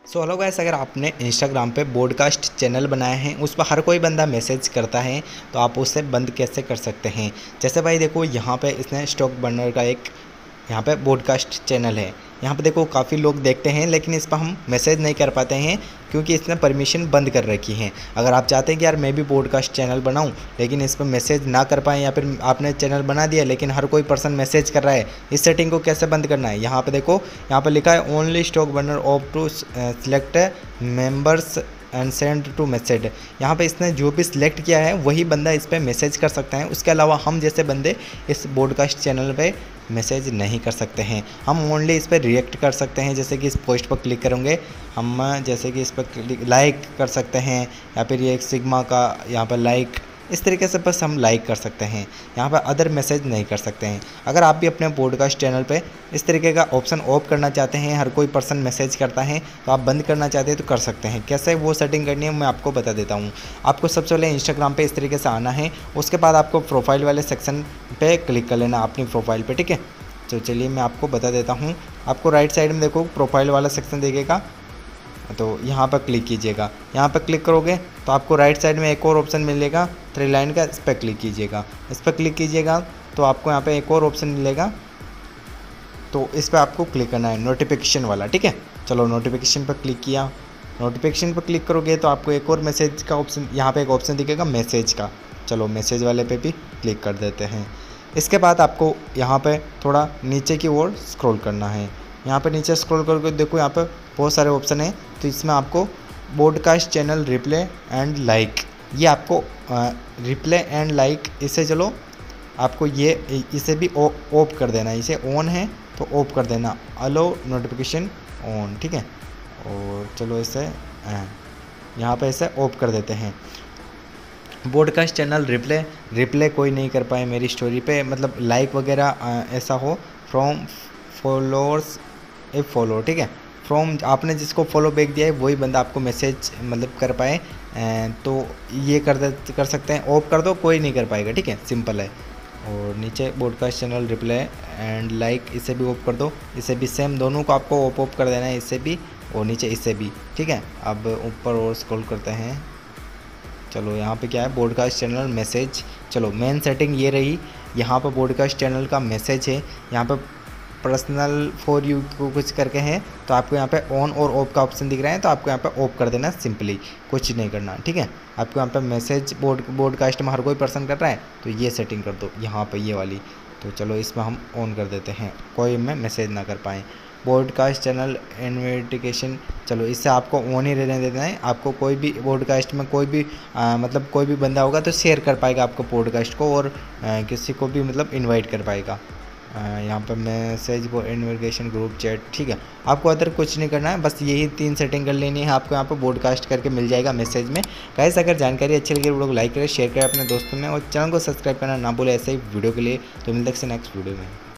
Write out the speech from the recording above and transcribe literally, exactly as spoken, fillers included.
So hello guys, अगर आपने Instagram पे पॉडकास्ट चैनल बनाए हैं, उस पर हर कोई बंदा मैसेज करता है, तो आप उसे बंद कैसे कर सकते हैं। जैसे भाई देखो, यहाँ पे इसने स्टॉक बर्नर का एक यहाँ पे पॉडकास्ट चैनल है। यहाँ पे देखो काफ़ी लोग देखते हैं, लेकिन इस पर हम मैसेज नहीं कर पाते हैं क्योंकि इसने परमिशन बंद कर रखी है। अगर आप चाहते हैं कि यार मैं भी पॉडकास्ट चैनल बनाऊं, लेकिन इस पर मैसेज ना कर पाएँ, या फिर आपने चैनल बना दिया लेकिन हर कोई पर्सन मैसेज कर रहा है, इस सेटिंग को कैसे बंद करना है। यहाँ पे देखो, यहाँ पे लिखा है only stock burner off to select members and send to message. यहाँ पे इसने जो भी सिलेक्ट किया है वही बंदा इस पर मैसेज कर सकता है। उसके अलावा हम जैसे बंदे इस पॉडकास्ट चैनल पे मैसेज नहीं कर सकते हैं। हम ओनली इस पर रिएक्ट कर सकते हैं, जैसे कि इस पोस्ट पर क्लिक करेंगे हम, जैसे कि इस पर क्लिक लाइक कर सकते हैं, या फिर ये एक सिग्मा का यहाँ पर लाइक, इस तरीके से बस हम लाइक कर सकते हैं। यहाँ पर अदर मैसेज नहीं कर सकते हैं। अगर आप भी अपने पॉडकास्ट चैनल पे इस तरीके का ऑप्शन ऑफ करना चाहते हैं, हर कोई पर्सन मैसेज करता है तो आप बंद करना चाहते हैं तो कर सकते हैं। कैसे वो सेटिंग करनी है मैं आपको बता देता हूँ। आपको सबसे पहले इंस्टाग्राम पे इस तरीके से आना है, उसके बाद आपको प्रोफाइल वाले सेक्शन पे क्लिक कर लेना अपनी प्रोफाइल पे, ठीक है। तो चलिए मैं आपको बता देता हूँ। आपको राइट साइड में देखो प्रोफाइल वाला सेक्शन दिखेगा, तो यहाँ पर क्लिक कीजिएगा। यहाँ पर क्लिक करोगे तो आपको राइट साइड में एक और ऑप्शन मिलेगा थ्री लाइन का, इस पर क्लिक कीजिएगा। इस पर क्लिक कीजिएगा तो आपको यहाँ पे एक और ऑप्शन मिलेगा, तो इस पर आपको क्लिक करना है नोटिफिकेशन वाला, ठीक है। चलो नोटिफिकेशन पर क्लिक किया। नोटिफिकेशन पर क्लिक करोगे तो आपको एक और मैसेज का ऑप्शन, यहाँ पे एक ऑप्शन दिखेगा मैसेज का। चलो मैसेज वाले पे भी क्लिक कर देते हैं। इसके बाद आपको यहाँ पे थोड़ा नीचे की ओर स्क्रॉल करना है। यहाँ पे नीचे स्क्रॉल करके देखो, यहाँ पे बहुत सारे ऑप्शन हैं, तो इसमें आपको podcast channel replay and like, ये आपको रिप्ले एंड लाइक, इसे चलो आपको ये इसे भी ऑफ कर देना है। इसे ऑन है तो ऑफ कर देना, अलो नोटिफिकेशन ऑन, ठीक है। और चलो इसे यहाँ पे इसे ऑफ कर देते हैं। पॉडकास्ट चैनल रिप्ले रिप्ले कोई नहीं कर पाए मेरी स्टोरी पे, मतलब लाइक वगैरह ऐसा हो, फ्रॉम फॉलोअर्स ए फॉलो, ठीक है। फ्रॉम आपने जिसको फॉलो बैक दिया है वही बंदा आपको मैसेज मतलब कर पाए, तो ये कर दे कर सकते हैं। ऑफ कर दो, कोई नहीं कर पाएगा, ठीक है, सिंपल है। और नीचे podcast channel replay and like, इसे भी ऑफ कर दो, इसे भी सेम, दोनों को आपको ऑफ ऑफ कर देना है, इसे भी और नीचे इसे भी, ठीक है। अब ऊपर और स्क्रॉल करते हैं। चलो यहाँ पे क्या है, पॉडकास्ट चैनल मैसेज। चलो मेन सेटिंग ये रही। यहाँ पर पॉडकास्ट चैनल का मैसेज है, यहाँ पर पर्सनल फॉर यू को कुछ करके हैं, तो आपको यहाँ पे ऑन और ऑफ का ऑप्शन दिख रहा है, तो आपको यहाँ पे ऑफ कर देना, सिंपली कुछ नहीं करना, ठीक है। आपको यहाँ पे मैसेज बोड पॉडकास्ट में हर कोई पर्सन कर रहा है, तो ये सेटिंग कर दो यहाँ पे ये वाली। तो चलो इसमें हम ऑन कर देते हैं, कोई में मैसेज ना कर पाएँ। पॉडकास्ट चैनल इन्विटेशन, चलो इससे आपको ऑन ही रहने देना है। आपको कोई भी पॉडकास्ट में कोई भी आ, मतलब कोई भी बंदा होगा तो शेयर कर पाएगा आपको पॉडकास्ट को, और आ, किसी को भी मतलब इनवाइट कर पाएगा। यहाँ पर मैसेज वो इन्विटेशन ग्रुप चैट, ठीक है। आपको अदर कुछ नहीं करना है, बस यही तीन सेटिंग कर लेनी है। आपको यहाँ पर पॉडकास्ट करके मिल जाएगा मैसेज में। गाइस अगर जानकारी अच्छी लगी वीडियो को लाइक करें, शेयर करें अपने दोस्तों में, और चैनल को सब्सक्राइब करना ना भूलें ऐसे ही वीडियो के लिए। तो मिलते हैं नेक्स्ट वीडियो में।